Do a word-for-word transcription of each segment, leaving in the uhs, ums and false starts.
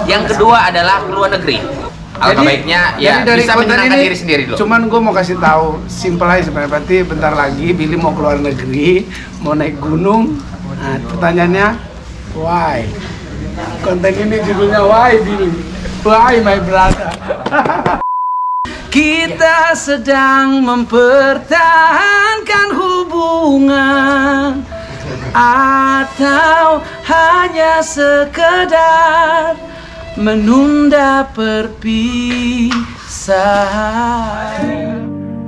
Yang kedua adalah ke luar negeri. Alangkah baiknya ya dari bisa menyenangkan ini, diri sendiri dulu. Cuman gue mau kasih tahu, simple aja sebenarnya. Berarti bentar lagi Billy mau keluar negeri, mau naik gunung. Nah, pertanyaannya, why? Konten ini judulnya why Billy? Why my brother? Kita sedang mempertahankan hubungan atau hanya sekedar menunda perpisahan.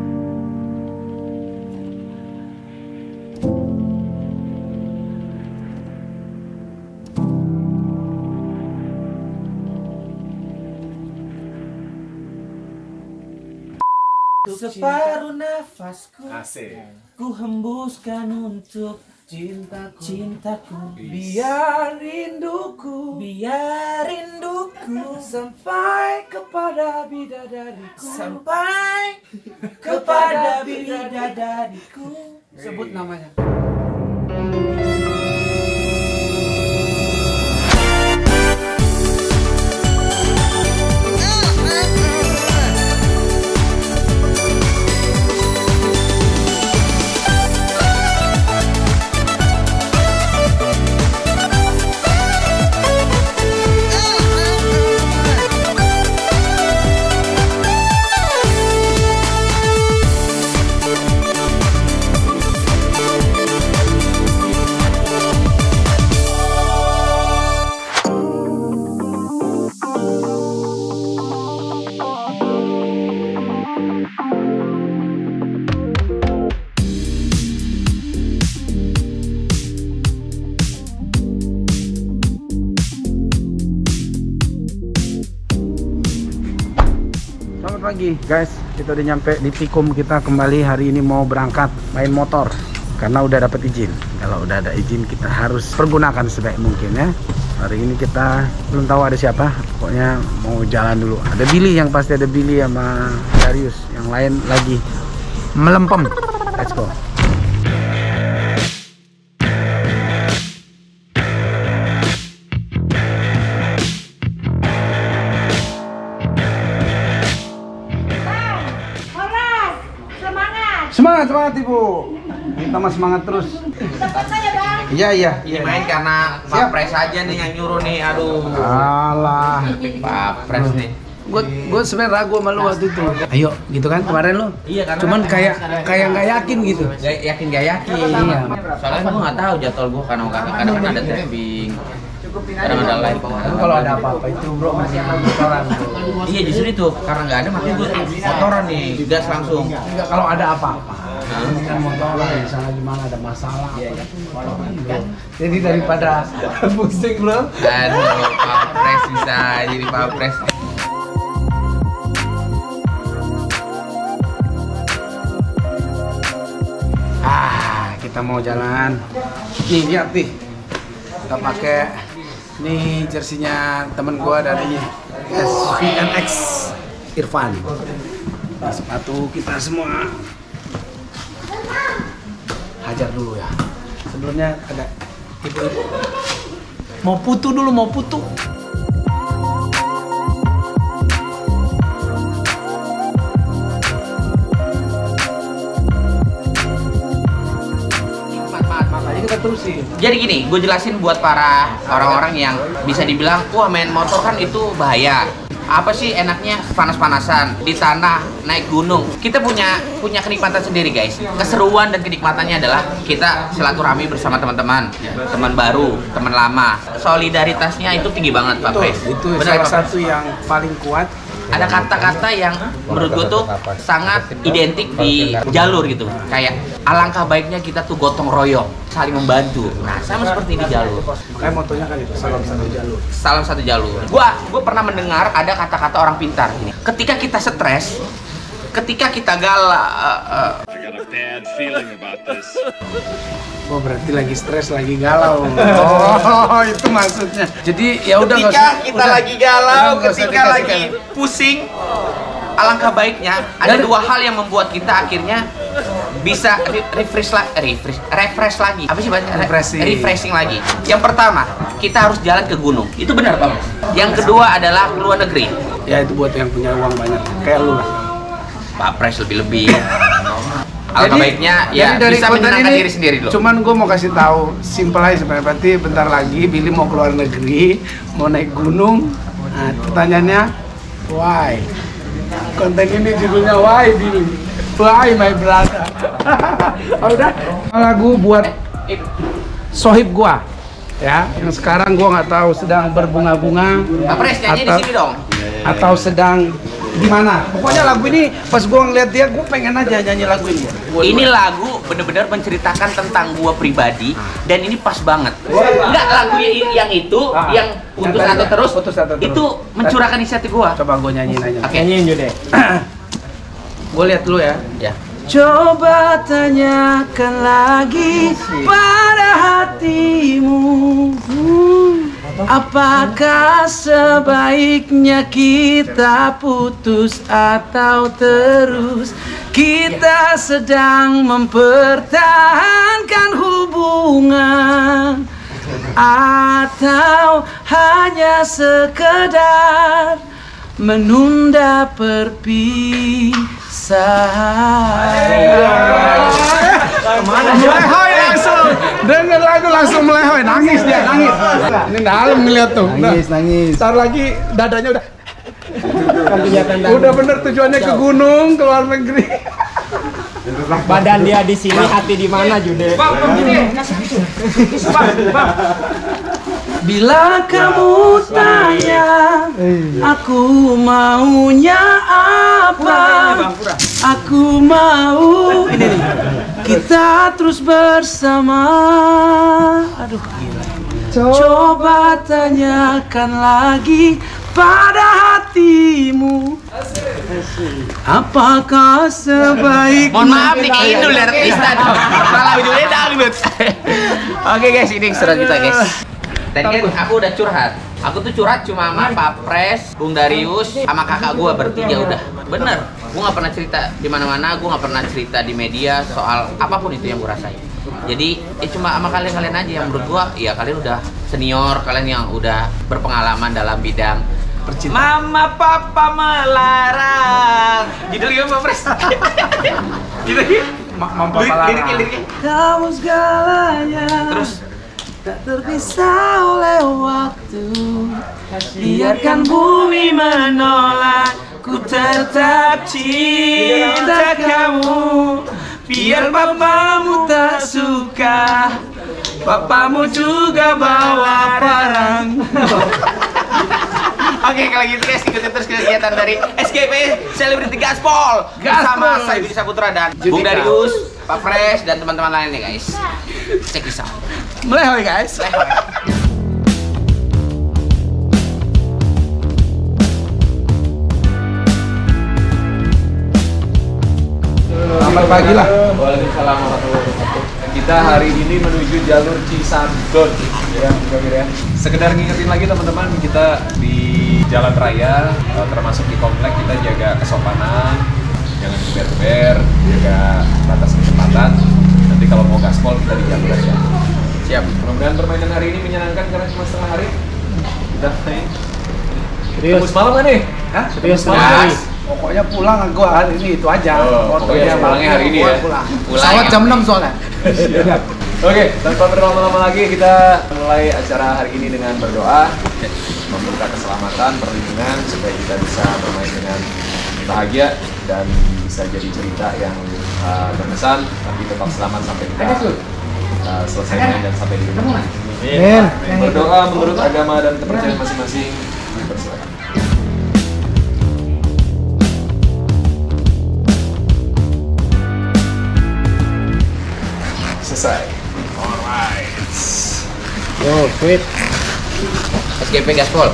Separuh nafasku Asik. ku hembuskan untuk cintaku, cintaku. Biar rinduku, Biar rinduku sampai kepada bidadariku, sampai kepada bidadariku. Sebut namanya. Selamat pagi guys, kita udah nyampe di Tikum. Kita kembali hari ini mau berangkat main motor karena udah dapet izin. Kalau udah ada izin kita harus pergunakan sebaik mungkin ya. Hari ini kita belum tahu ada siapa, pokoknya mau jalan dulu. Ada Billy, yang pasti ada Billy sama Darius, yang lain lagi melempem. Let's go. Semangat, semangat Ibu. Kita mah semangat terus. Iya, iya. Ini main karena Pak Pres aja nih yang nyuruh nih, aduh. Alah. Pak Pres nih. Gue gue sebenarnya ragu sama lu waktu itu. Ayo, gitu kan kemarin lu. Iya, karena cuman kayak kayak nggak yakin gitu. Gak yakin gak yakin. Iya. Soalnya gue nggak tahu jadwal gue karena kadang kan ada tapping, kadang ada live. Kan kalau ada apa-apa itu bro masih motoran. Iya justru itu karena nggak ada makanya gue motoran nih, gas langsung. Enggak, kalau ada apa-apa. Ini kan motoran, misalnya gimana ada masalah. Motoran, bro. Jadi daripada pusing bro. Dan Pak Pres bisa jadi Pak Pres. Ah, kita mau jalan. Nih lihat nih, kita pakai nih jersinya temen gua dari S V N X Irfan. Nah, sepatu kita semua. Hajar dulu ya. Sebelumnya ada ibu-ibu. Mau putu dulu, mau putu. Kita terusin. Jadi gini, gue jelasin buat para orang-orang yang bisa dibilang, wah main motor kan itu bahaya. Apa sih enaknya panas-panasan di tanah, naik gunung. Kita punya punya kenikmatan sendiri guys. Keseruan dan kenikmatannya adalah kita silaturahmi bersama teman-teman, teman baru, teman lama. Solidaritasnya itu tinggi banget Pak Pres. Itu Benar, salah Pak satu yang paling kuat. Ada kata-kata yang menurut gue tuh sangat identik di jalur gitu. Kayak alangkah baiknya kita tuh gotong royong, saling membantu. Nah, sama seperti di jalur. Makanya motonya kan itu salam satu jalur. Salam satu jalur. Gua gua pernah mendengar ada kata-kata orang pintar gini. Ketika kita stres, ketika kita galau, uh, uh, I got a bad feeling about this. Oh berarti lagi stres, lagi galau. Oh itu maksudnya. Jadi ya udah nggak ketika usah. kita udah. lagi galau, Udah, nggak usah ketika lagi dikasihkan. pusing, alangkah baiknya ada Dan- dua hal yang membuat kita akhirnya bisa re- refresh lagi, refresh, refresh lagi. Apa sih bahasa? Re- Refreshing. refreshing lagi. Yang pertama, kita harus jalan ke gunung. Itu benar, Pak. Yang kedua adalah ke luar negeri. Ya itu buat yang punya uang banyak, kayak lu lah. Pak Pres lebih-lebih. Alangkah baiknya ya jadi dari bisa konten menyenangkan ini, diri sendiri dulu. Cuman gue mau kasih tahu, simple aja sebenarnya. Berarti bentar lagi Billy mau keluar negeri, mau naik gunung. Nah, pertanyaannya, why? Konten ini judulnya why Billy? Why my brother? Udah. Lagu buat sohib gua, ya. Yang sekarang gua nggak tahu sedang berbunga-bunga. Pak Pres nyanyi di sini dong. Atau sedang gimana? Pokoknya lagu ini pas gua ngeliat dia, gua pengen aja nyanyi lagu ini. Gua Ini lagu bener-bener menceritakan tentang gua pribadi dan ini pas banget. Enggak lagu yang, yang itu, Ah, yang yang putus tadi atau ya, terus, putus atau terus. itu mencurahkan isi hati gua. Coba gua nyanyiin aja. Oke. Nyanyiin juga deh. Gua lihat dulu ya. Ya. Coba tanyakan lagi pada hatimu, apakah sebaiknya kita putus atau terus? Kita sedang mempertahankan hubungan, atau hanya sekedar menunda perpisahan. Melehoy langsung, denger lagu langsung melehoy, nangis dia, nangis. Ini dalam ngeliat tuh, nangis, nangis. Ntar lagi dadanya udah, udah bener tujuannya ke gunung, ke luar negeri. Badan dia di sini, hati di mana, Jude? Bila kamu tanya, aku maunya apa? Aku mau ini nih, kita terus bersama. Aduh, gila. Coba tanyakan lagi pada hatimu, apakah sebaiknya? Mohon maaf nih kayak Indul ya, artista dong. Malah ujungnya dangdut. Oke guys, ini seru kita guys. Tadi kan aku udah curhat. Aku tuh curhat cuma sama Pak Pres, Bung Darius, sama kakak gua bertiga udah. Bener. Gua nggak pernah cerita di mana-mana, gua nggak pernah cerita di media soal apapun itu yang gua rasain. Jadi ya cuma sama kalian-kalian aja yang menurut gua, ya kalian udah senior, kalian yang udah berpengalaman dalam bidang percintaan. Mama Papa melarang. Judulnya Pak Pres. Judulnya Mampu melarang. liriknya. Kamu segalanya. Terus tak terpisah oleh waktu. Biarkan bumi menolak, ku tetap cinta kamu. Biar papamu tak suka, papamu juga bawa parang. Oke, kalau gitu guys, ikutin terus kegiatan dari S K P Celebrity Gaspol bersama saya Budi Saputra dan Bung Darius, Pak Pres dan teman-teman lainnya guys. Cek bisa. Melehoy guys. Selamat pagi lah. Waalaikumsalam warahmatullahi wabarakatuh. Kita hari ini menuju jalur Cisadon, ya, ya. Sekedar ngingetin lagi teman-teman, kita di jalan raya, termasuk di komplek kita jaga kesopanan, jangan geber-geber, jaga batas kecepatan. Nanti kalau mau gaspol kita di jalur aja. Siap. Mudah-mudahan permainan hari ini menyenangkan karena cuma setengah hari. Udah main. Serius? Tembus malam kan nih? Hah? Serius Gas. banget. Pokoknya pulang gua hari ini itu aja. Oh, pokoknya pulangnya hari ini ya? Pulang. Pulang Pesawat ya. jam enam soalnya. Oke, tanpa berlama-lama lagi kita mulai acara hari ini dengan berdoa, meminta keselamatan, perlindungan supaya kita bisa bermain dengan bahagia dan bisa jadi cerita yang uh, berkesan, tapi tetap selamat sampai kita uh, selesai main dan sampai di rumah. Amin. Berdoa menurut agama dan kepercayaan masing-masing. Bersilakan. Selesai. Alright. Yo, sweet. S K P Gaspol.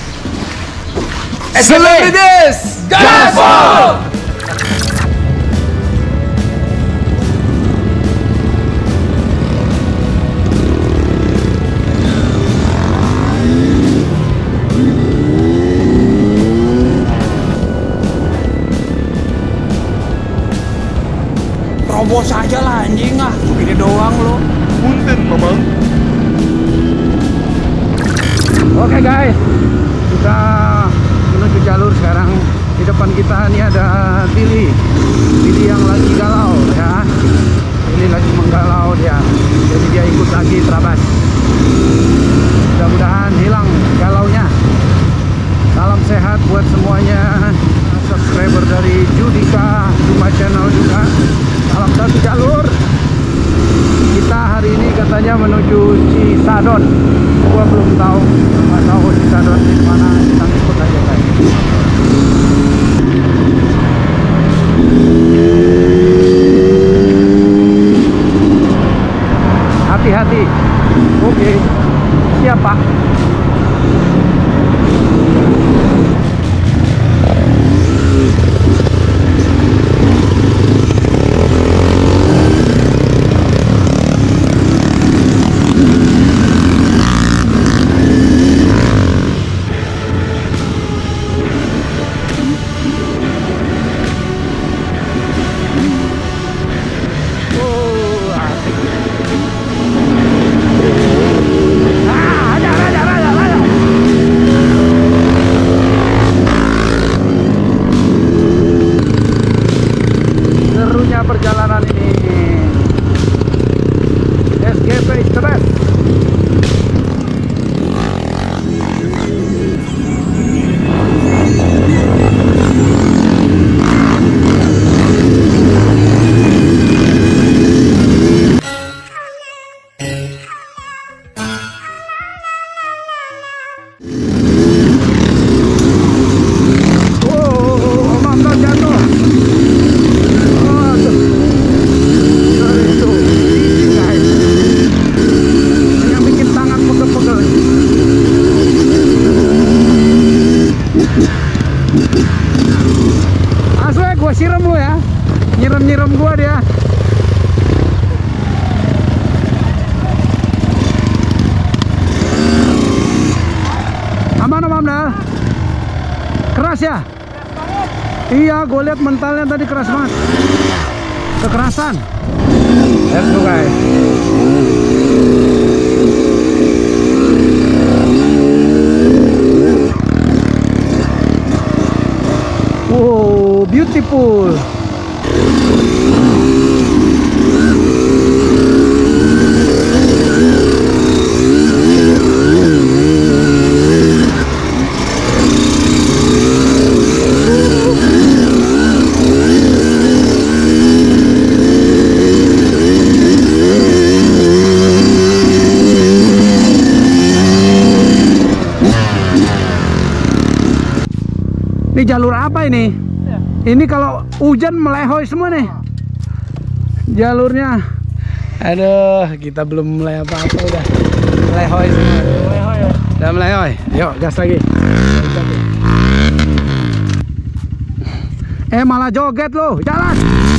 Celebrities Gaspol. Terobos aja lah anjing ah. Begini doang lo. Punten, Mamang. Oke guys, kita menuju jalur sekarang. Di depan kita ini ada Billy, Billy yang lagi galau ya. Billy lagi menggalau dia, jadi dia ikut lagi terabas. Mudah-mudahan hilang galaunya. Salam sehat buat semuanya. Subscriber dari Judika Duma Channel juga. Salam satu jalur. Kita hari ini katanya menuju Cisadon. Gua belum tahu, nggak tahu Cisadon di mana. Kita ikut aja guys. Hati-hati. Oke, siap Pak. Perjalanan ini S G P is the best. Oh, mantap jatuh. Siram lu ya, nyiram-nyiram gua dia. Aman om Dal? Keras ya? Iya, gue lihat mentalnya tadi keras banget. Kekerasan. Let's go guys. Wow, beautiful. Ini jalur apa ini? Ya. Ini kalau hujan melehoy semua nih jalurnya. Aduh, kita belum mulai apa-apa udah melehoy semua. Melehoy ya? Udah melehoy. Yuk, gas lagi. Eh, malah joget loh. Jalan.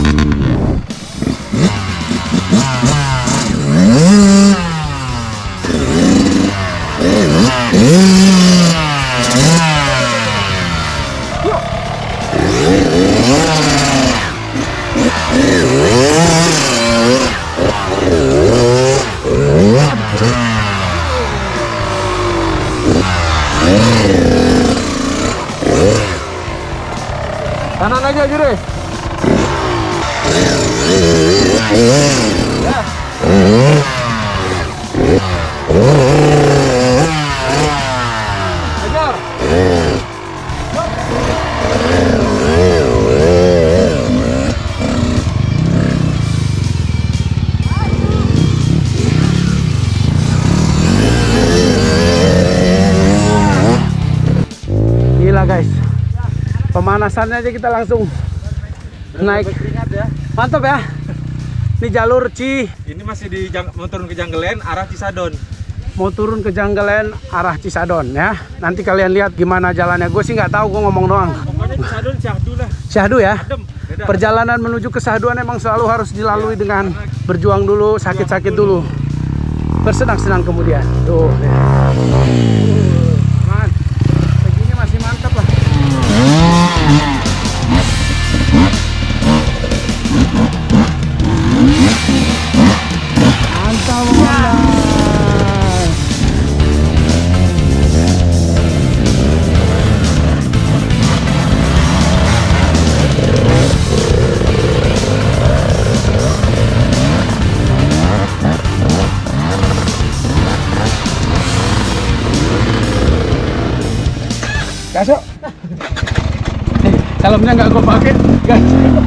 Kanan aja Jure. Ya. Ajar. Gila guys. Pemanasannya aja kita langsung naik. Ya. Mantap ya. Ini jalur Ci. Ini masih di mau turun ke Janggelen arah Cisadon. Mau turun ke Janggelen arah Cisadon ya. Nanti kalian lihat gimana jalannya. Gue sih nggak tahu, gue ngomong doang. Pokoknya Cisadon Syahdu lah. Syahdu ya. Adem. Beda. Perjalanan menuju ke Syahduan emang selalu harus dilalui dengan berjuang dulu, sakit-sakit dulu, bersenang-senang kemudian. Tuh. Man, begini masih mantap lah. gas yuk. Eh, helmnya nggak gue pakai, gas.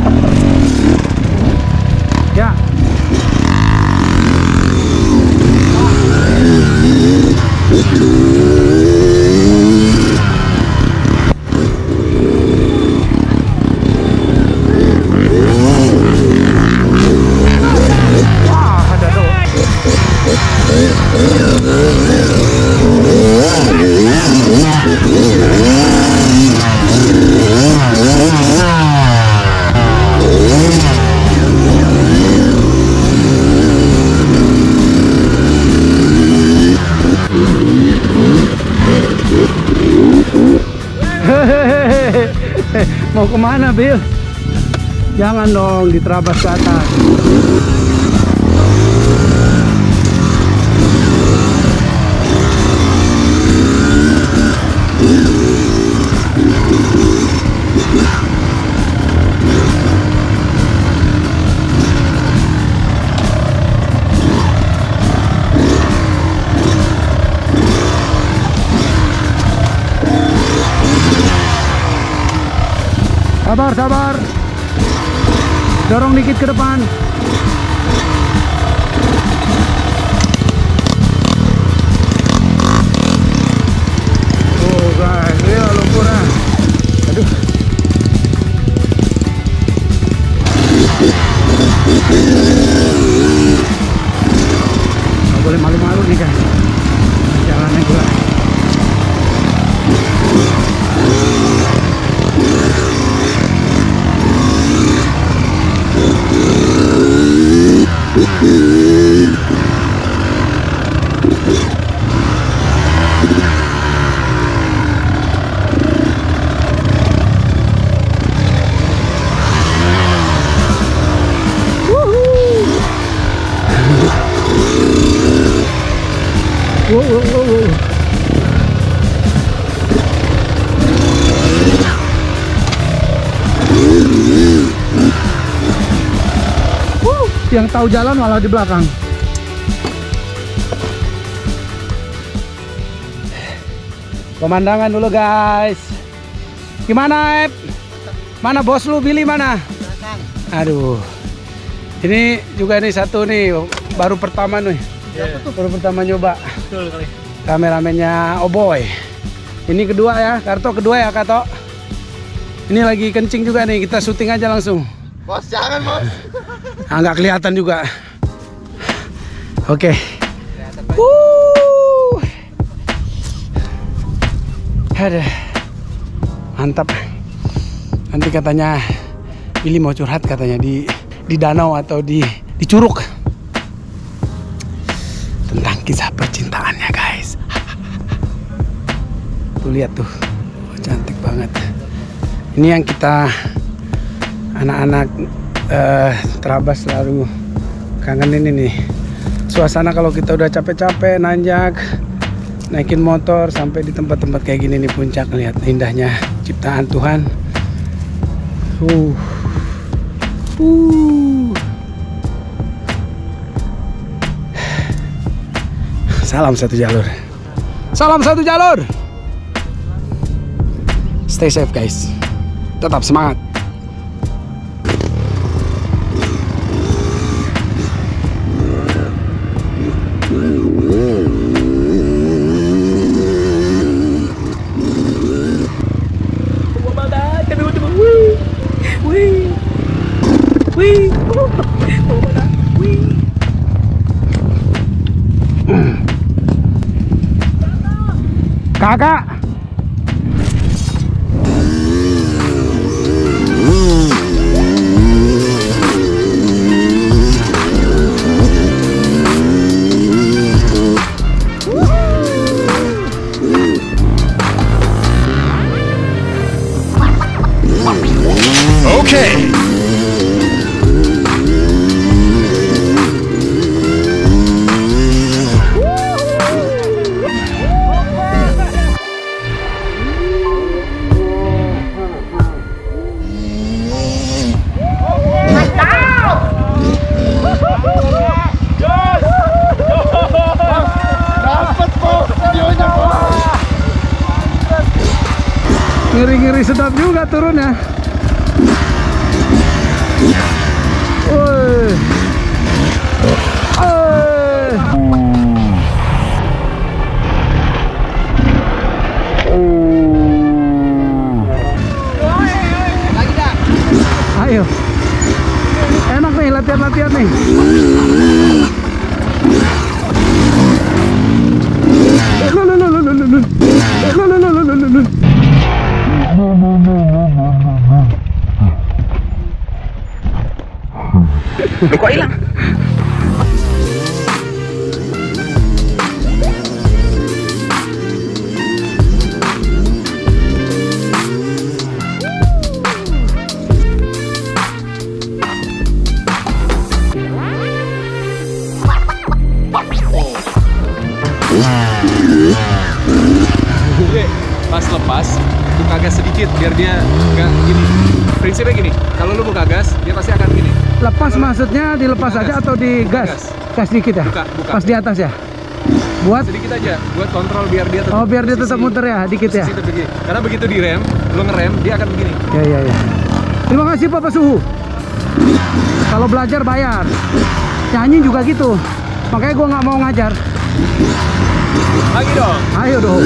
Ya. Mau kemana, Bill? Jangan dong diterabas ke atas. Sabar, sabar. Dorong dikit ke depan. Oh guys, ya lumpurnya. Aduh. Nggak boleh malu-malu nih guys. Jalannya gue. Wow, wow, wow, wow. Wuh, yang tahu jalan malah di belakang. Pemandangan dulu guys. Gimana, Ep? Mana bos lu, Billy mana? Aduh. Ini juga nih satu nih, baru pertama nih. Yeah. Baru pertama nyoba. Betul kali. Kameramennya Oboy. Ini kedua ya, Karto kedua ya, Kato. Ini lagi kencing juga nih, kita syuting aja langsung. Bos, jangan bos. Ah, nggak kelihatan juga. Oke. Okay. Wuh. Ada. Mantap. Nanti katanya Billy mau curhat katanya di di danau atau di di curug. Tentang kisah percintaannya guys. Tuh lihat tuh, oh, cantik banget. Ini yang kita anak-anak uh, terabas selalu kangenin ini. Suasana kalau kita udah capek-capek nanjak, naikin motor sampai di tempat-tempat kayak gini nih puncak, lihat indahnya ciptaan Tuhan. Uh, uh. Salam satu jalur. Salam satu jalur. Stay safe guys. Tetap semangat. Kakak. Okay. Ngeri-ngeri sedap juga turun ya. Woi. Ayo. Enak nih latihan-latihan nih. Loh, kok hilang? Pas lepas, buka gas sedikit biar dia nggak gini. Prinsipnya gini, kalau lu buka gas, dia pasti akan gini. Lepas maksudnya dilepas Buka aja gas. atau di gas? Gas. Gas dikit ya? Buka, buka. Pas di atas ya? Buat? Sedikit aja, buat kontrol biar dia tetap Oh, biar dia tetap posisi- muter ya, dikit ya? posisi tetap begini. Karena begitu direm, lu ngerem, dia akan begini. Ya, ya, ya. Terima kasih Bapak Suhu. Kalau belajar bayar. Nyanyi juga gitu. Makanya gua nggak mau ngajar. Lagi dong. Ayo dong.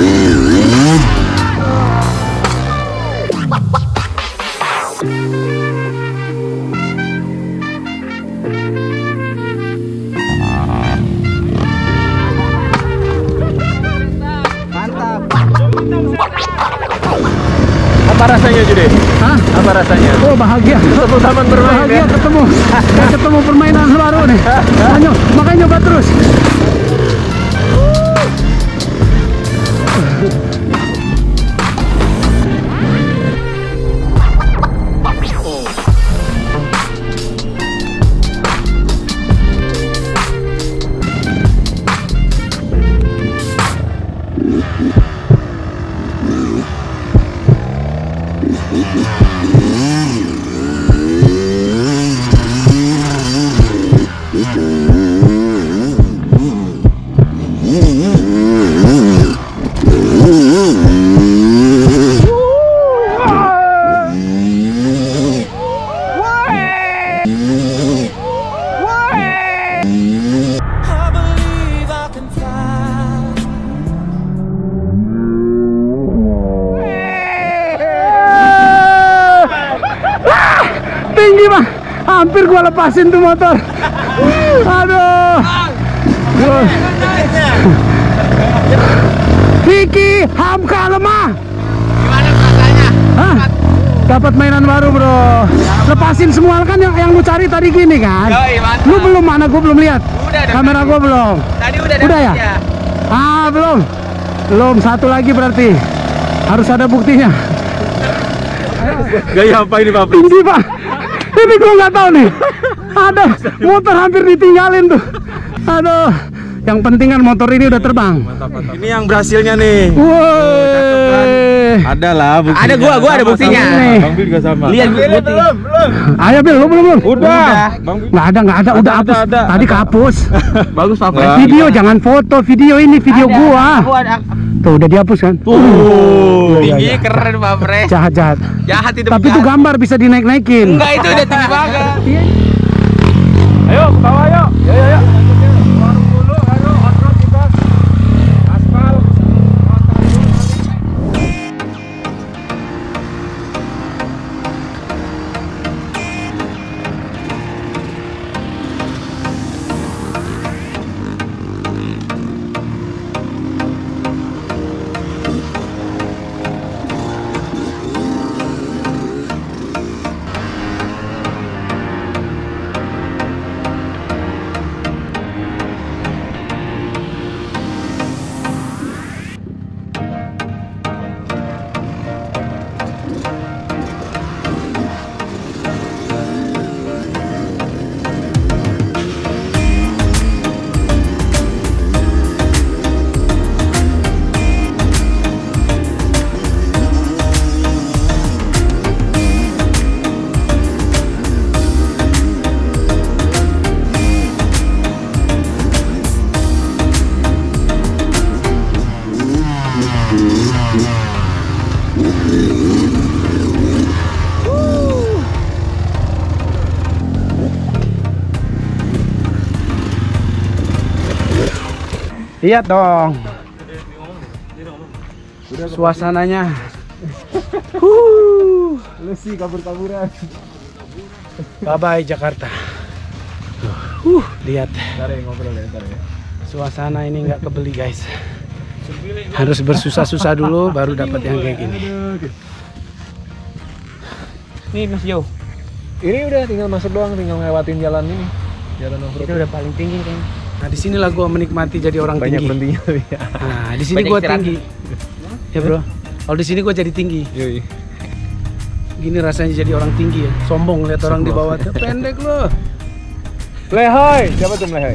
Mantap. Apa rasanya Jude? Hah? Apa rasanya? Oh, bahagia. Ketemu taman bermain Bahagia ya? ketemu. Kayak ketemu permainan baru nih. Makanya, makanya nyoba terus. Tinggi mah, hampir gua lepasin tuh motor. Aduh. Wah. Vicky Hamka lemah. Gimana rasanya? Hah? Dapat mainan baru bro. Lepasin semua kan yang yang lu cari tadi gini kan? Yoi, mantap. Lu belum, mana gua belum lihat. Udah, udah. Kamera gua belum. Tadi udah Udah ya? dapet Ah belum. Belum, satu lagi berarti. Harus ada buktinya. Gaya apa ini Pak? Tinggi pak. Ini gua nggak tahu nih. Ada motor hampir ditinggalin tuh. Aduh. Yang penting kan motor ini udah terbang. Ini yang berhasilnya nih. Woi. Ada lah buktinya. Ada gua, gua ada buktinya. Nih. Bang Bil juga sama. Lihat belum, belum. Ayo Bil, lu belum belum? Udah. Bang Bil. Nggak ada, nggak ada, udah Ada, hapus. ada, ada. Tadi kehapus. Bagus Pak Wah. Video jangan foto, video ini video gua. Aku ada. Tuh udah dihapus kan? Tuh. Iya, Tinggi iya. keren Pak Pres. Jahat jahat. Jahat itu. Tapi itu jahat. gambar bisa dinaik-naikin. Enggak, itu udah tinggi banget. Ayo ke bawah yuk. Yo yo yo. Warung dulu, ayo on-road kita. Aspal. Lihat dong. Suasananya. Huh. Lu sih kabur-kaburan. Bye bye Jakarta. Huh, lihat. Ntar ya ngobrol ya, ntar ya. Suasana ini nggak kebeli guys. Harus bersusah-susah dulu baru dapat yang kayak gini. Nih Mas Jo. Ini udah tinggal masuk doang, tinggal ngelewatin jalan ini. Jalan off-road. Itu udah paling tinggi kayaknya. Nah, di sinilah gua menikmati jadi orang Banyak tinggi. berhentinya tapi ya. Nah, di sini Banyak gua istirahat. tinggi. Ya, Bro. Kalau di sini gua jadi tinggi. Yoi. Gini rasanya jadi orang tinggi ya. Sombong lihat orang di bawah tuh pendek loh. Melehoy, siapa tuh Melehoy?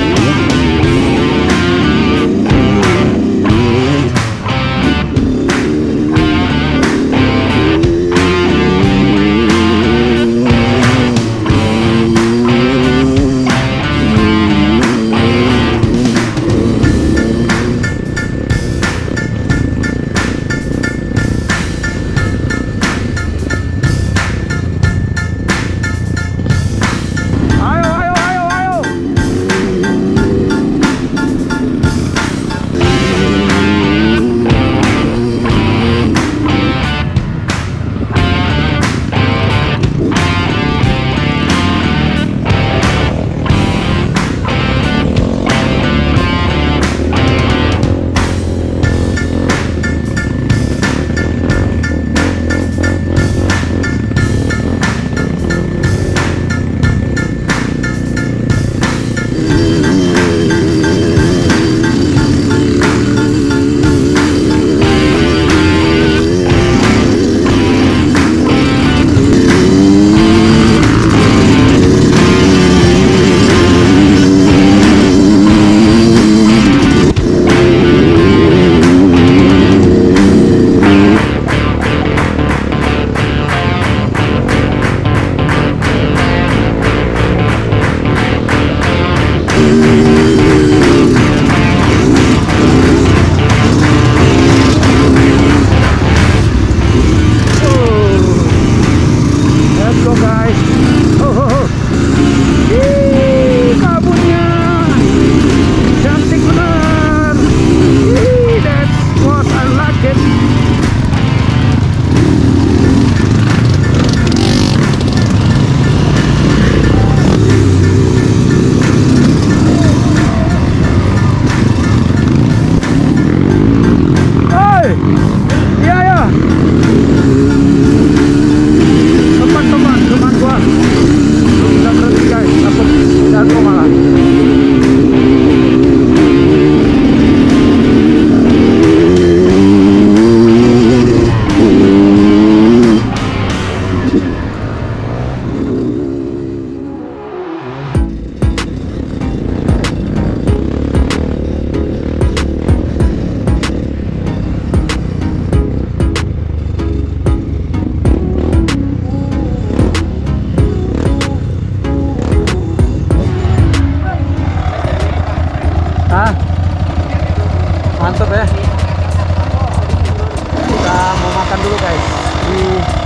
Mantap ya. Kita mau makan dulu guys. Di...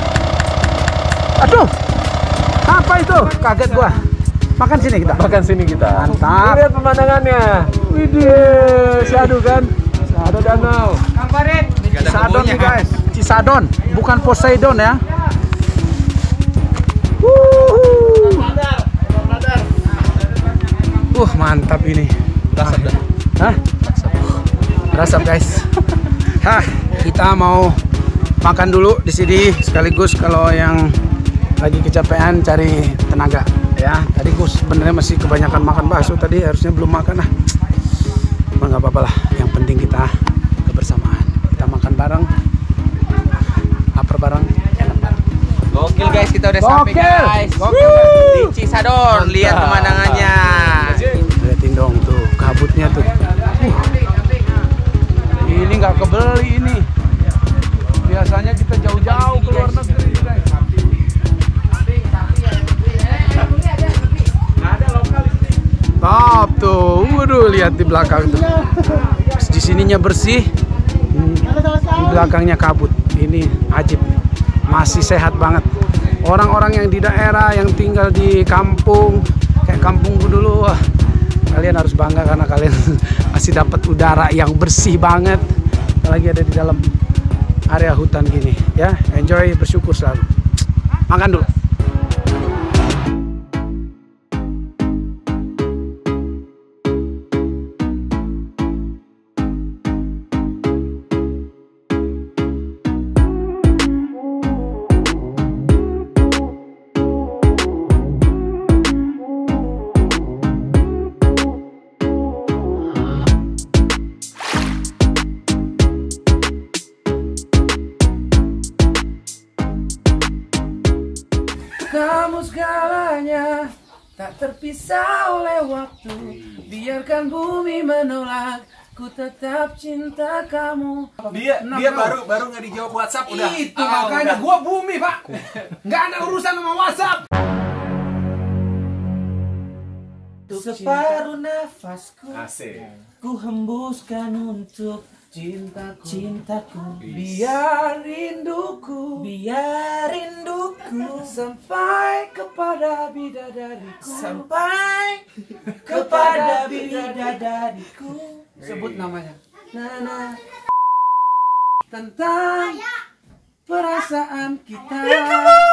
Aduh, apa itu? Kaget gua. Makan sini kita. Makan sini kita. Mantap. Lihat pemandangannya. Widih, syahdu kan? Ada danau. Cisadon nih guys. Cisadon, bukan Poseidon ya. Wuhu. Uh, mantap ini. Rasap dah. Hah? Rasap guys. Hah, kita mau makan dulu di sini sekaligus kalau yang lagi kecapean cari tenaga ya. Tadi gue sebenarnya masih kebanyakan makan bakso tadi, harusnya belum makan lah. Cuma nggak apa-apa lah. Yang penting kita kebersamaan. Kita makan bareng, lapar bareng, enak bareng. Gokil guys, kita udah Gokil. sampai guys. Gokil. Di Cisadon, lihat pemandangannya. Lihatin dong tuh kabutnya tuh. Ini nggak kebeli ini. Biasanya kita jauh-jauh ke luar negeri guys. Top tuh, waduh lihat di belakang tuh. Di sininya bersih, di belakangnya kabut. Ini ajib, masih sehat banget. Orang-orang yang di daerah, yang tinggal di kampung, kayak kampungku dulu, wah, kalian harus bangga karena kalian masih dapat udara yang bersih banget. Kita lagi ada di dalam area hutan gini ya. Enjoy, bersyukur selalu. Makan dulu. Kamu segalanya, tak terpisah oleh waktu. Biarkan bumi menolak, ku tetap cinta kamu. Dia Nah, dia bro. baru baru nggak dijawab WhatsApp udah. Itu Ah, makanya udah. gua bumi, Pak. Nggak ada urusan sama WhatsApp. Separuh nafasku Asik. ku hembuskan untuk cintaku, cintaku. Biar rinduku, biar rinduku sampai kepada bidadariku, sampai kepada bidadariku. Sebut namanya. Nana. Tentang perasaan kita.